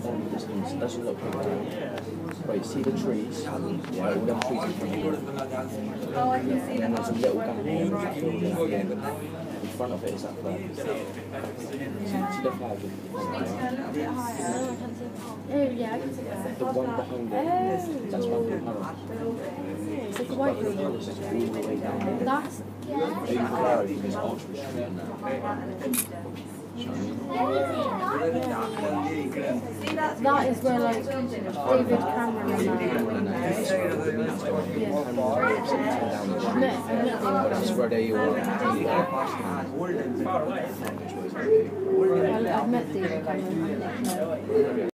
from the distance, that's all that people do. But you see the trees, yeah, all them trees in front of you. Oh, I can see And then that. there's a little gap in front of it is that flag. See the flag in front of it? Oh, yeah, I can see that. The one behind it, that's Buckingham Palace. It's like a white Buckingham building. Palace is all the way down. That's, So you can go because Oxford Street and that is where, like, David Cameron and that's where they all I've met David Cameron.